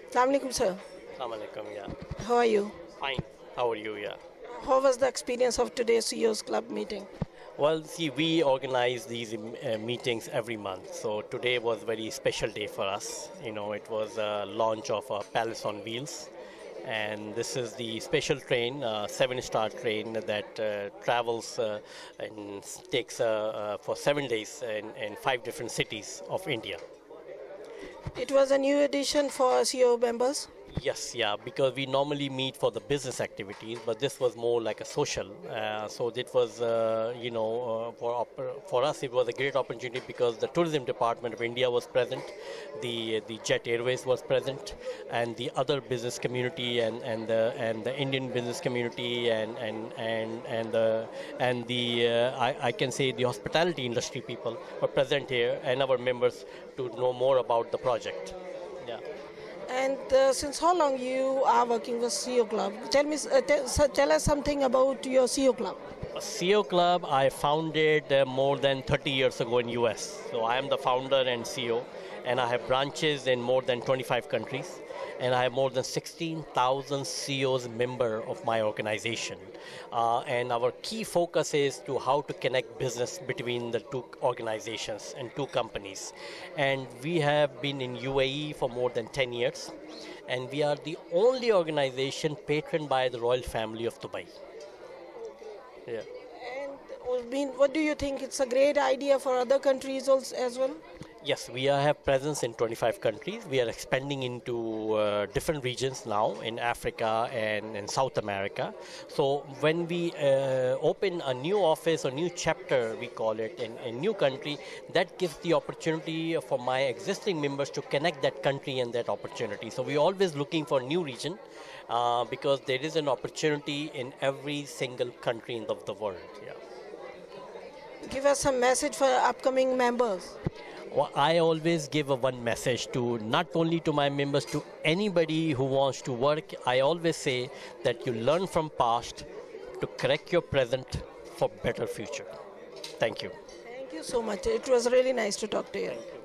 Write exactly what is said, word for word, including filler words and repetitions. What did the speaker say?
Assalamu alaikum, sir. Assalamu alaikum, yeah. How are you? Fine. How are you, yeah? How was the experience of today's C E Os Club meeting? Well, see, we organize these uh, meetings every month. So today was a very special day for us. You know, it was a launch of a Palace on Wheels. And this is the special train, uh, seven-star train that uh, travels uh, and takes uh, uh, for seven days in, in five different cities of India. It was a new edition for C E O members. Yes, yeah, because we normally meet for the business activities, but this was more like a social. Uh, so it was, uh, you know, uh, for op- for us it was a great opportunity because the tourism department of India was present, the the Jet Airways was present, and the other business community and and the and the Indian business community and and and and the and the uh, I, I can say the hospitality industry people were present here, and our members to know more about the project. Yeah. And uh, since how long you are working with C E O Club? Tell me, uh, tell, so tell us something about your C E O Club. C E O Club I founded uh, more than thirty years ago in U S. So I am the founder and C E O, and I have branches in more than twenty-five countries, and I have more than sixteen thousand C E Os member of my organization. Uh, and our key focus is to how to connect business between the two organizations and two companies. And we have been in U A E for more than ten years, and we are the only organization patroned by the royal family of Dubai. Yeah. And I mean, what do you think? It's a great idea for other countries also as well? Yes, we are, have presence in twenty-five countries. We are expanding into uh, different regions now in Africa and in South America. So when we uh, open a new office or new chapter, we call it, in a new country, that gives the opportunity for my existing members to connect that country and that opportunity. So we're always looking for a new region uh, because there is an opportunity in every single country in the, the world. Yeah. Give us some message for upcoming members. Well, I always give a one message to not only to my members, to anybody who wants to work. I always say that you learn from past to correct your present for better future. Thank you. Thank you so much. It was really nice to talk to you.